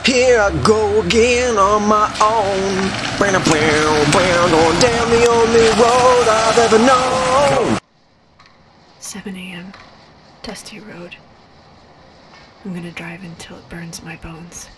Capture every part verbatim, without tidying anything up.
Here I go again on my own. Going down the only road I've ever known. seven A M Dusty road. I'm gonna drive until it burns my bones.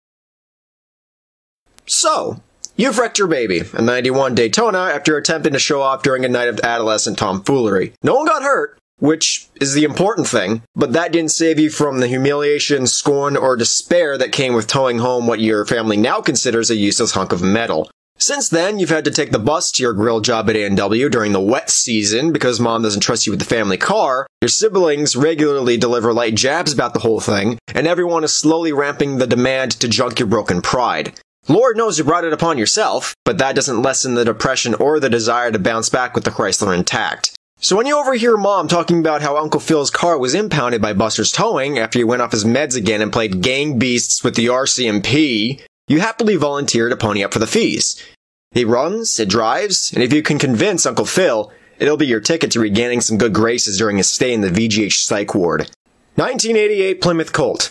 So, you've wrecked your baby, a ninety-one Daytona, after attempting to show off during a night of adolescent tomfoolery. No one got hurt, which is the important thing, but that didn't save you from the humiliation, scorn, or despair that came with towing home what your family now considers a useless hunk of metal. Since then, you've had to take the bus to your grill job at A and W during the wet season because mom doesn't trust you with the family car, your siblings regularly deliver light jabs about the whole thing, and everyone is slowly ramping the demand to junk your broken pride. Lord knows you brought it upon yourself, but that doesn't lessen the depression or the desire to bounce back with the Chrysler intact. So when you overhear mom talking about how Uncle Phil's car was impounded by Buster's Towing after he went off his meds again and played gang beasts with the R C M P, you happily volunteer to pony up for the fees. He runs, it drives, and if you can convince Uncle Phil, it'll be your ticket to regaining some good graces during his stay in the V G H psych ward. nineteen eighty-eight Plymouth Colt.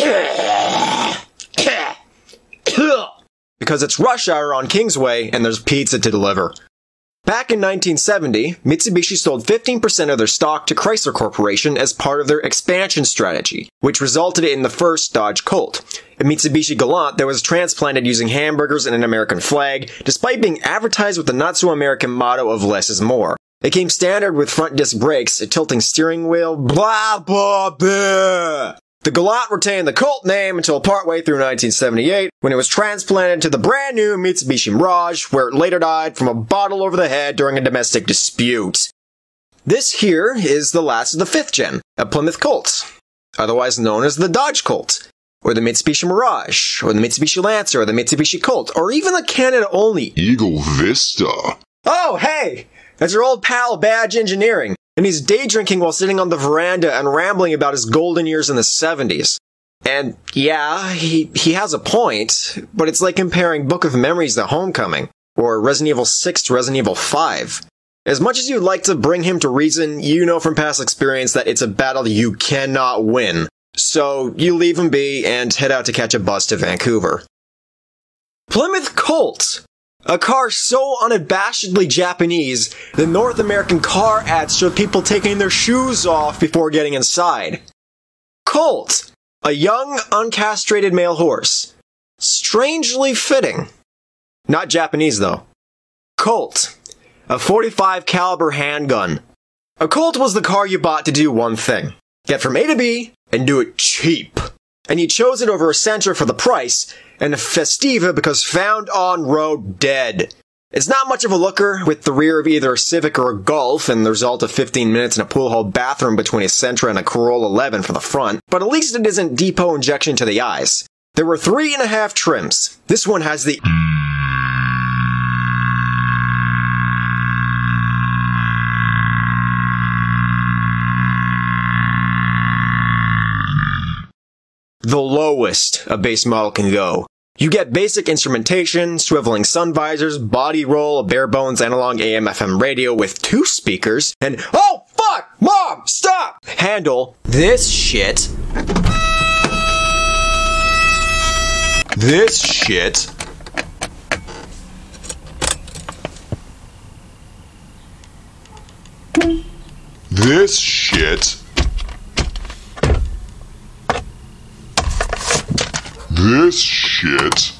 Because it's rush hour on Kingsway and there's pizza to deliver. Back in nineteen seventy, Mitsubishi sold fifteen percent of their stock to Chrysler Corporation as part of their expansion strategy, which resulted in the first Dodge Colt, a Mitsubishi Galant that was transplanted using hamburgers and an American flag, despite being advertised with the not-so-American motto of less is more. It came standard with front disc brakes, a tilting steering wheel, blah blah blah. The Galant retained the Colt name until partway through nineteen seventy-eight, when it was transplanted to the brand new Mitsubishi Mirage, where it later died from a bottle over the head during a domestic dispute. This here is the last of the fifth gen, a Plymouth Colt, otherwise known as the Dodge Colt, or the Mitsubishi Mirage, or the Mitsubishi Lancer, or the Mitsubishi Colt, or even the Canada-only Eagle Vista. Oh, hey! That's your old pal Badge Engineering. And he's day drinking while sitting on the veranda and rambling about his golden years in the seventies. And yeah, he, he has a point, but it's like comparing Book of Memories to Homecoming, or Resident Evil six to Resident Evil five. As much as you'd like to bring him to reason, you know from past experience that it's a battle you cannot win. So you leave him be and head out to catch a bus to Vancouver. Plymouth Colt! A car so unabashedly Japanese, the North American car ads show people taking their shoes off before getting inside. Colt, a young, uncastrated male horse. Strangely fitting. Not Japanese, though. Colt, a forty-five caliber handgun. A Colt was the car you bought to do one thing. Get from A to B, and do it cheap. And you chose it over a Sentra for the price, and a Festiva because found on road dead. It's not much of a looker, with the rear of either a Civic or a Golf, and the result of fifteen minutes in a pool hall bathroom between a Sentra and a Corolla eleven for the front, but at least it isn't depot injection to the eyes. There were three and a half trims. This one has the the lowest a base model can go. You get basic instrumentation, swiveling sun visors, body roll, a bare bones analog A M F M radio with two speakers, and oh fuck! Mom! Stop! Handle this shit. This shit. This shit. This shit.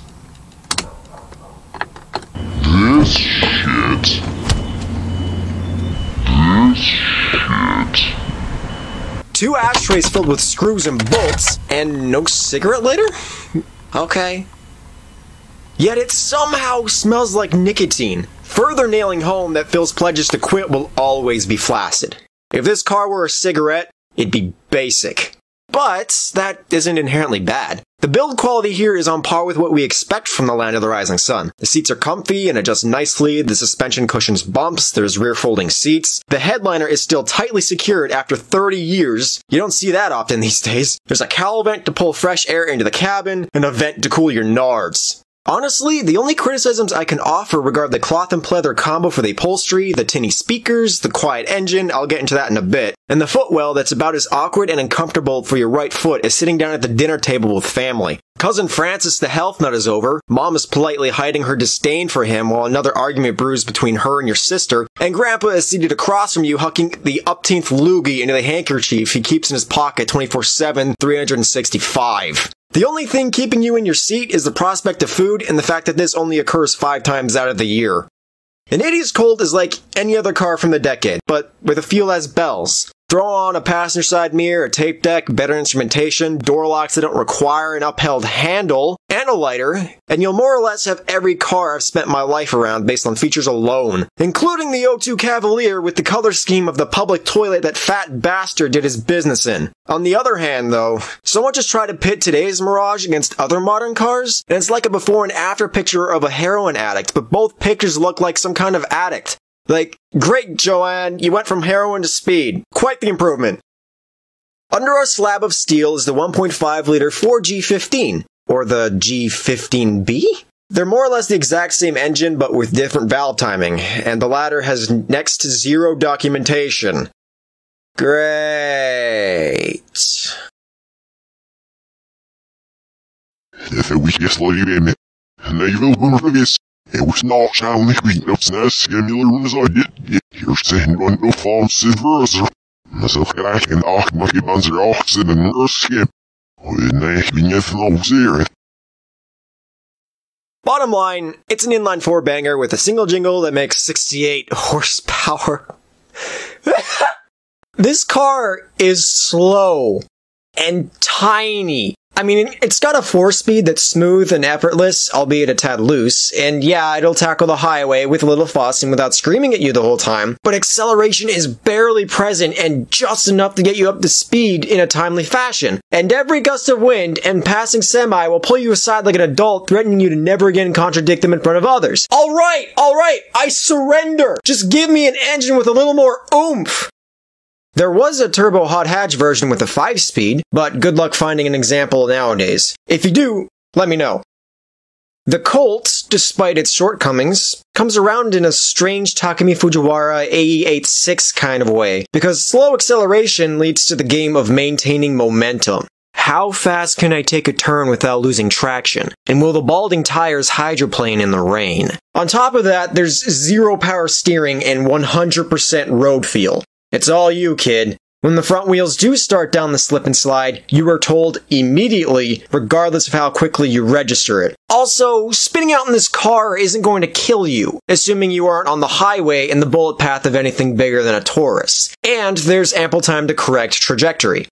This shit. This shit. Two ashtrays filled with screws and bolts, and no cigarette lighter? Okay. Yet it somehow smells like nicotine, further nailing home that Phil's pledges to quit will always be flaccid. If this car were a cigarette, it'd be basic. But that isn't inherently bad. The build quality here is on par with what we expect from the Land of the Rising Sun. The seats are comfy and adjust nicely, the suspension cushions bumps, there's rear folding seats, the headliner is still tightly secured after thirty years. You don't see that often these days. There's a cowl vent to pull fresh air into the cabin, and a vent to cool your nards. Honestly, the only criticisms I can offer regard the cloth and pleather combo for the upholstery, the tinny speakers, the quiet engine, I'll get into that in a bit, and the footwell that's about as awkward and uncomfortable for your right foot as sitting down at the dinner table with family. Cousin Francis the health nut is over, Mom is politely hiding her disdain for him while another argument brews between her and your sister, and Grandpa is seated across from you hucking the upteenth loogie into the handkerchief he keeps in his pocket twenty-four seven, three hundred sixty-five. The only thing keeping you in your seat is the prospect of food and the fact that this only occurs five times out of the year. An idiot's Colt is like any other car from the decade, but with a few less bells. Throw on a passenger side mirror, a tape deck, better instrumentation, door locks that don't require an upheld handle, and a lighter, and you'll more or less have every car I've spent my life around based on features alone, including the oh two Cavalier with the color scheme of the public toilet that fat bastard did his business in. On the other hand, though, someone just tried to pit today's Mirage against other modern cars, and it's like a before and after picture of a heroin addict, but both pictures look like some kind of addict. Like, great, Joanne, you went from heroin to speed. Quite the improvement. Under our slab of steel is the one point five liter Ford G fifteen, or the G fifteen B? They're more or less the exact same engine, but with different valve timing, and the latter has next to zero documentation. Great. If we just let you in it, and they will remember this. It was not sounding weakness as similar as I did. You're saying run no false verser. Myself crack and acht my gibbons are oxen and nurse. When I can get no zero. Bottom line, it's an inline four banger with a single jingle that makes sixty-eight horsepower. This car is slow and tiny. I mean, it's got a four-speed that's smooth and effortless, albeit a tad loose, and yeah, it'll tackle the highway with a little fuss and without screaming at you the whole time, but acceleration is barely present and just enough to get you up to speed in a timely fashion. And every gust of wind and passing semi will pull you aside like an adult, threatening you to never again contradict them in front of others. Alright, alright, I surrender! Just give me an engine with a little more oomph! There was a turbo hot hatch version with a five speed, but good luck finding an example nowadays. If you do, let me know. The Colt, despite its shortcomings, comes around in a strange Takumi Fujiwara A E eighty-six kind of way, because slow acceleration leads to the game of maintaining momentum. How fast can I take a turn without losing traction? And will the balding tires hydroplane in the rain? On top of that, there's zero power steering and one hundred percent road feel. It's all you, kid. When the front wheels do start down the slip and slide, you are told immediately, regardless of how quickly you register it. Also, spinning out in this car isn't going to kill you, assuming you aren't on the highway in the bullet path of anything bigger than a Taurus. And there's ample time to correct trajectory.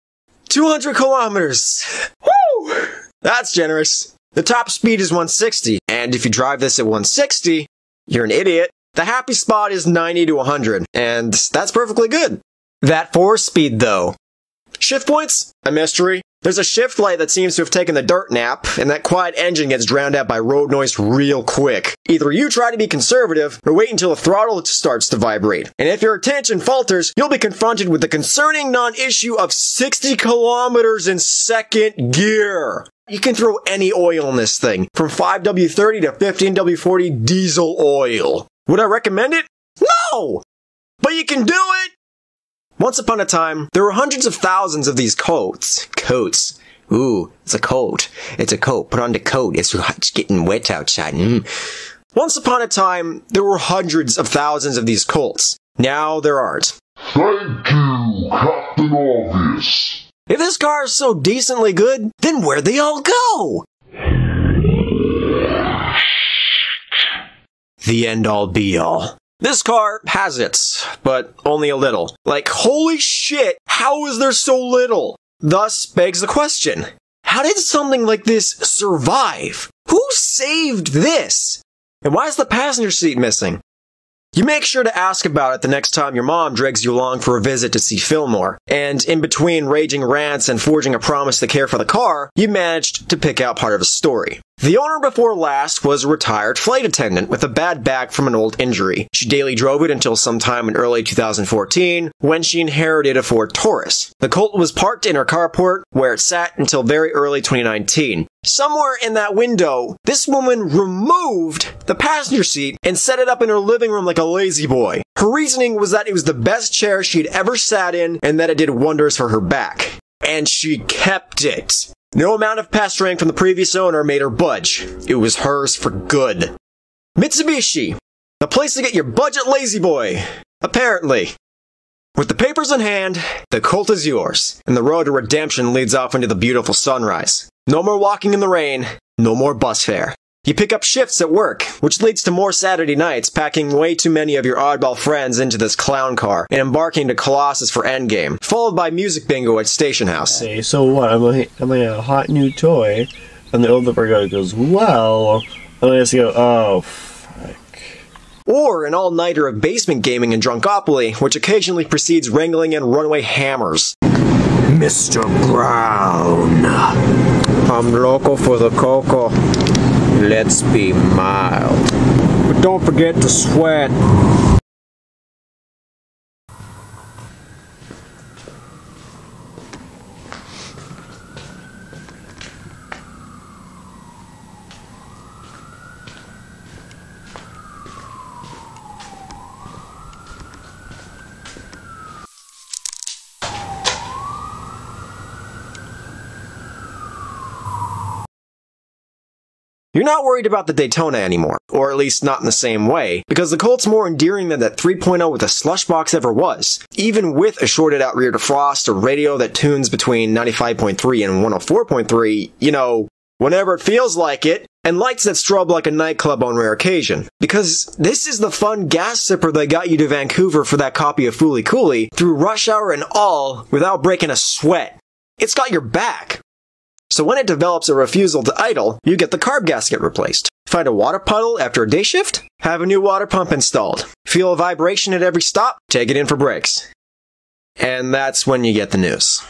two hundred kilometers! Woo! That's generous. The top speed is one sixty, and if you drive this at one sixty, you're an idiot. The happy spot is ninety to one hundred, and that's perfectly good. That four-speed, though. Shift points? A mystery. There's a shift light that seems to have taken the dirt nap, and that quiet engine gets drowned out by road noise real quick. Either you try to be conservative, or wait until the throttle starts to vibrate. And if your attention falters, you'll be confronted with the concerning non-issue of sixty kilometers in second gear. You can throw any oil in this thing, from five W thirty to fifteen W forty diesel oil. Would I recommend it? No! But you can do it! Once upon a time, there were hundreds of thousands of these coats. Coats. Ooh, it's a coat. It's a coat. Put on the coat. It's, it's getting wet outside. Mm. Once upon a time, there were hundreds of thousands of these Colts. Now there aren't. Thank you, Captain Obvious. If this car is so decently good, then where'd they all go? The end-all be-all. This car has its, but only a little. Like, holy shit, how is there so little? Thus begs the question, how did something like this survive? Who saved this? And why is the passenger seat missing? You make sure to ask about it the next time your mom drags you along for a visit to see Fillmore, and in between raging rants and forging a promise to care for the car, you managed to pick out part of a story. The owner before last was a retired flight attendant with a bad back from an old injury. She daily drove it until sometime in early two thousand fourteen, when she inherited a Ford Taurus. The Colt was parked in her carport, where it sat until very early twenty nineteen. Somewhere in that window, this woman removed the passenger seat and set it up in her living room like a lazy boy. Her reasoning was that it was the best chair she'd ever sat in and that it did wonders for her back. And she kept it. No amount of pestering from the previous owner made her budge. It was hers for good. Mitsubishi, the place to get your budget lazy boy. Apparently. With the papers in hand, the Colt is yours, and the road to redemption leads off into the beautiful sunrise. No more walking in the rain, no more bus fare. You pick up shifts at work, which leads to more Saturday nights, packing way too many of your oddball friends into this clown car and embarking to Colossus for Endgame, followed by music bingo at Station House. Say, so what? I'm a, I'm a hot new toy, and the older guy goes, well, and I just go, oh, fuck. Or an all-nighter of basement gaming and drunkopoly, which occasionally precedes wrangling in runaway hammers. Mister Brown, I'm loco for the cocoa. Let's be mild. But don't forget to sweat. You're not worried about the Daytona anymore, or at least not in the same way, because the Colt's more endearing than that three point oh with a slush box ever was. Even with a shorted out rear defrost, a radio that tunes between ninety-five point three and one oh four point three, you know, whenever it feels like it, and lights that strobe like a nightclub on rare occasion. Because this is the fun gas zipper that got you to Vancouver for that copy of Fooly Cooly, through rush hour and all, without breaking a sweat. It's got your back. So when it develops a refusal to idle, you get the carb gasket replaced. Find a water puddle after a day shift? Have a new water pump installed. Feel a vibration at every stop? Take it in for brakes. And that's when you get the news.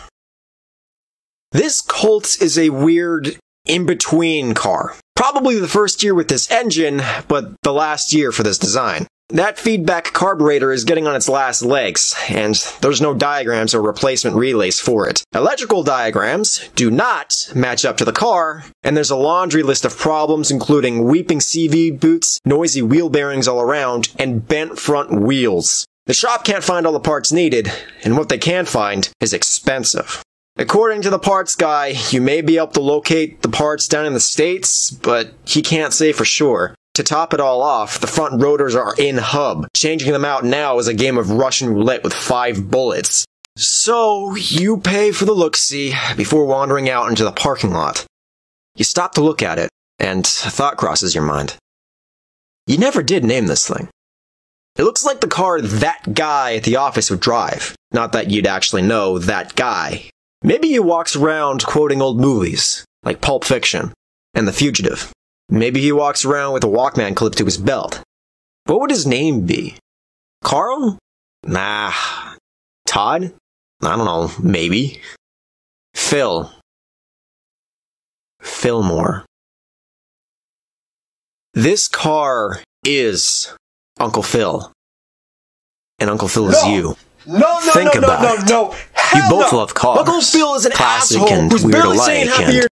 This Colt is a weird in-between car. Probably the first year with this engine, but the last year for this design. That feedback carburetor is getting on its last legs, and there's no diagrams or replacement relays for it. Electrical diagrams do not match up to the car, and there's a laundry list of problems including weeping C V boots, noisy wheel bearings all around, and bent front wheels. The shop can't find all the parts needed, and what they can find is expensive. According to the parts guy, you may be able to locate the parts down in the States, but he can't say for sure. To top it all off, the front rotors are in hub. Changing them out now is a game of Russian roulette with five bullets. So, you pay for the look-see before wandering out into the parking lot. You stop to look at it, and a thought crosses your mind. You never did name this thing. It looks like the car that guy at the office would drive. Not that you'd actually know that guy. Maybe he walks around quoting old movies, like Pulp Fiction and The Fugitive. Maybe he walks around with a Walkman clipped to his belt. What would his name be? Carl? Nah. Todd? I don't know, maybe. Phil. Fillmore. This car is Uncle Phil. And Uncle Phil is no. you. No, no, Think no, about no, it. no, no. Hell You both no. love cars. Uncle Phil is an Classic asshole and who's weird barely alike, saying happy and- year.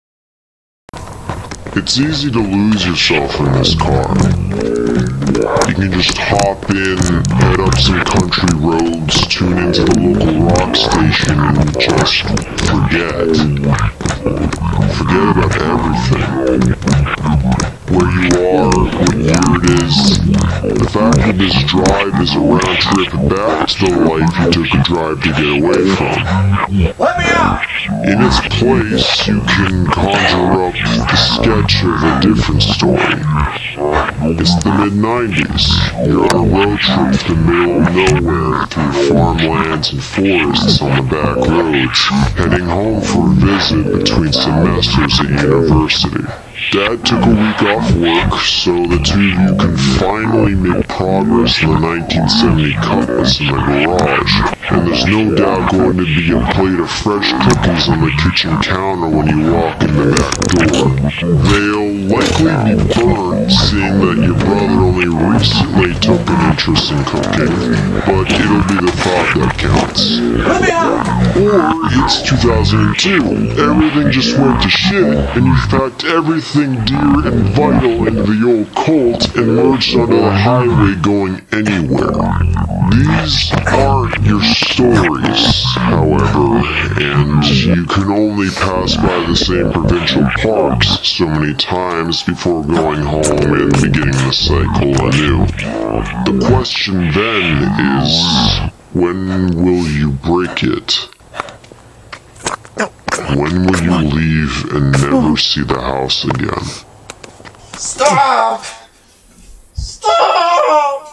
It's easy to lose yourself in this car. You can just hop in, head up some country roads, tune into the local rock station, and just forget. Forget about everything. Where you are, what year it is. The fact that this drive is a round trip back to the life you took a drive to get away from. Let me out! In its place, you can conjure up the sketch of a different story. It's the mid nineties. You're on a road trip to the middle of nowhere through farmlands and forests on the back roads, heading home for a visit between semesters at university. Dad took a week off work, so the two of you can finally make progress in the nineteen seventy Cutlass in the garage. And there's no doubt going to be a plate of fresh cookies on the kitchen counter when you walk in the back door. They'll likely be burned, seeing that your brother only recently took an interest in cooking, but it'll be the thought that counts. Let me out! Or it's two thousand two, everything just went to shit, and you packed everything dear and vital into the old Colt and merged onto the highway going anywhere. These aren't your stories, however, and you can only pass by the same provincial parks so many times before going home and beginning the cycle anew. The question then is, when will you break it? When will you leave and never see the house again? Stop! Stop!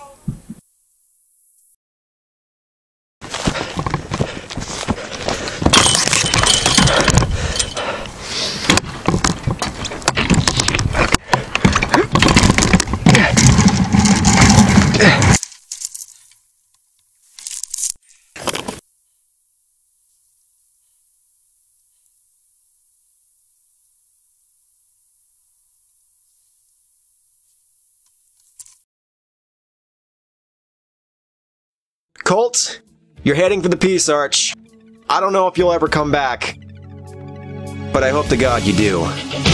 Colt, you're heading for the Peace Arch. I don't know if you'll ever come back, but I hope to God you do.